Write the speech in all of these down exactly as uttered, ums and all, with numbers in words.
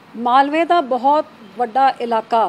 मालवे का बहुत वड्डा इलाका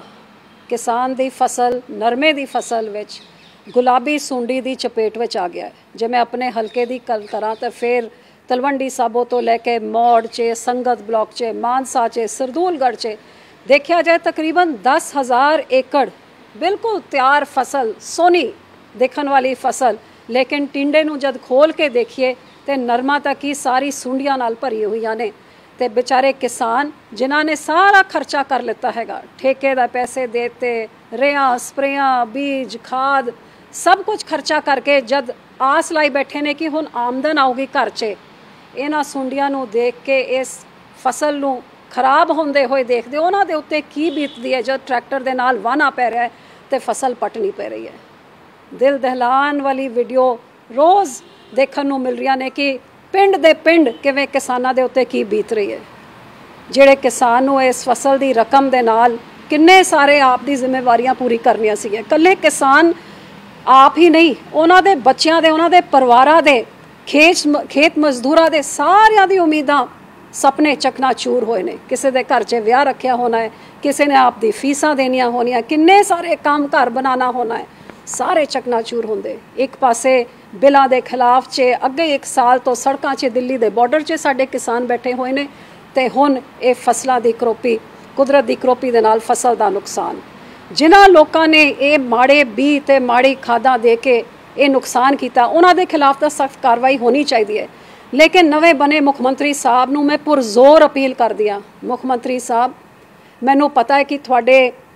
किसान की फसल नरमे की फसल विच गुलाबी सुंडी की चपेट में आ गया है। जे मैं अपने हल्के की गल करा तो फिर तलवंडी साबो तो लैके मौड़ च संगत ब्लॉक च मानसा च सरदूलगढ़ च देखा जाए तकरीबन दस हज़ार एकड़ बिल्कुल तैयार फसल सोनी देखने वाली फसल, लेकिन टिंडे नूं जद खोल के देखिए तो नरमा तक ही सारी सुंडियां नाल भरी हुई ने। तो बेचारे किसान जिन्हों ने सारा खर्चा कर लेता हैगा, ठेके का पैसे देते, रेहां स्प्रेयां बीज खाद सब कुछ खर्चा करके जद आस लाई बैठे ने कि हुण आमदन आऊगी घर च, इन्हां सुंडियां नूं देख के इस फसल नूं खराब होंदे होए देखदे उन्हां दे उत्ते की बीतदी है। जब ट्रैक्टर दे नाल वाहना पै रहा है तो फसल पटनी पै रही है। दिल दहलान वाली वीडियो रोज़ देखने नूं मिल रही ने कि पिंड दे पिंड किवें किसानां दे उत्ते की बीत रही है। जिहड़े किसान नूं इस फसल दी रकम दे नाल किन्ने सारे आप दी जिम्मेवारियां पूरी करनियां सीगीआं। कल्ले किसान आप ही नहीं, उन्हां दे बच्चियां दे उन्हां दे परिवारां दे खेत खेत मजदूरां दे सारियां दी उम्मीदां सपने चकनाचूर होए ने। किसी के घर च विआह रखा होना है, किसी ने आप दी फीसां देनियां होनियां, किन्ने सारे काम घर बनाना होना है, सारे चकनाचूर होंदे। एक पासे बिलों के खिलाफ च अगे एक साल तो सड़कों च दिल्ली के बॉर्डर च साडे किसान बैठे हुए हैं, तो हुण ये फसलों की करोपी कुदरत की करोपी दे नाल फसल का नुकसान, जिन्हां लोगों ने ये माड़े बी ते माड़ी खादा दे के ये नुकसान किया, उन्हां दे खिलाफ तो सख्त कार्रवाई होनी चाहिए। लेकिन नवे बने मुख्यमंत्री साहब नूं मैं पुरजोर अपील कर दिया, मुख्यमंत्री साहब मैनूं पता है कि तुहाडे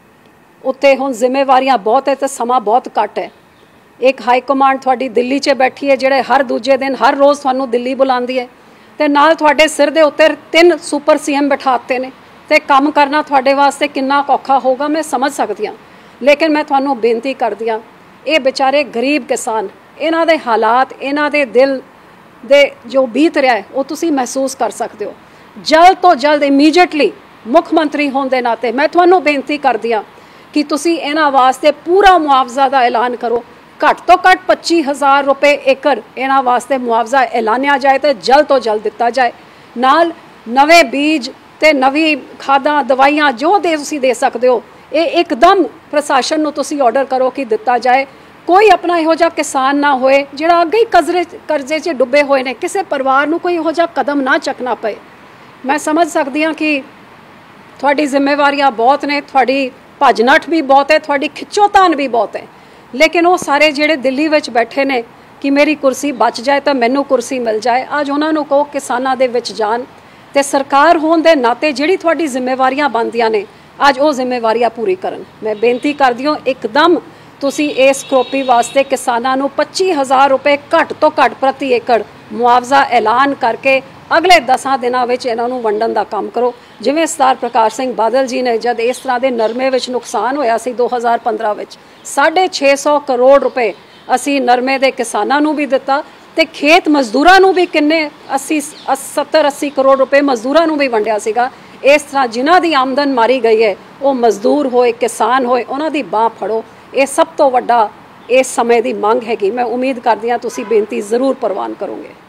उत्ते हुण जिम्मेवारियां बहुत है तो समा बहुत घट है। एक हाई कमांड तुहाडी दिल्ली च बैठी है, जिहड़े हर दूजे दिन हर रोज़ तुहानूं दिल्ली बुलांदी है, ते नाल तुहाडे सिर दे उत्ते तीन सुपर सी एम बिठाते ने, ते काम करना तुहाडे वास्ते किन्ना औखा होगा मैं समझ सकदी हां। लेकिन मैं तुहानूं बेनती करदी हां, ये बेचारे गरीब किसान, इन्हां दे हालात इन्हां दे दिल दे जो बीत रहा है वो तुसी महसूस कर सकते हो। जल्द तो जल्द इमीजिएटली मुख्यमंत्री होने के नाते मैं तुहानूं बेनती करदी हां कि तुसी इन्हां वास्ते पूरा मुआवजा का ऐलान करो। घट तो घट पच्ची हज़ार रुपये एकड़ इन्हां वास्ते मुआवजा ऐलानिया जाए तो जल्द तो जल्द दिता जाए। नाल नवे बीज ते नवी खादां दवाइयां जो दे तुसी दे सकते हो, ये एकदम प्रशासन नूं तुसी ऑर्डर करो कि दिता जाए। कोई अपना इहो जिहा किसान ना होए जिहड़ा अगे ही कर्जे कर्जे च डुबे हुए ने, किसी परिवार नूं कोई इहो जिहा कदम ना चकना पे। मैं समझ सकती हाँ कि तुहाडी जिम्मेवारियां बहुत ने, तुहाडी भज नठ भी बहुत है, तुहाडी खिच्चोतान भी बहुत है, लेकिन वो सारे जिहड़े दिल्ली विच बैठे ने कि मेरी कुर्सी बच जाए तो मैनू कुर्सी मिल जाए, अज उन्हां नूं कहो किसानां दे विच जान ते सरकार होने के नाते जिहड़ी तुहाडी जिम्मेवारियां बनदियां ने अज वो जिम्मेवारियां पूरी करन। मैं बेनती करदी हां एकदम तुसी इस करोपी वास्ते किसानां नूं पच्ची हज़ार रुपये घट तो घट प्रति एकड़ मुआवजा ऐलान करके अगले दसां दिनां विच इन्हां नूं वंडण दा काम करो। जिवें सरदार प्रकाश सिंह बादल जी ने जद इस तरह के नरमे विच नुकसान होया सी दो हज़ार पंद्रह विच साढ़े छे सौ करोड़ रुपए असी नरमे दे किसानां नूं भी दिता, ते खेत मजदूरां नूं भी किन्ने अस्सी सत्तर अस्सी करोड़ रुपए मजदूरां नूं भी वंडिया सीगा। इस तरह जिन्हां दी आमदन मारी गई है वो मजदूर होए किसान होए उन्हां दी बांह फड़ो। ये सब तो वड्डा इस समय की मंग हैगी। मैं उम्मीद करदी हां तुसीं बेनती जरूर प्रवान करोगे।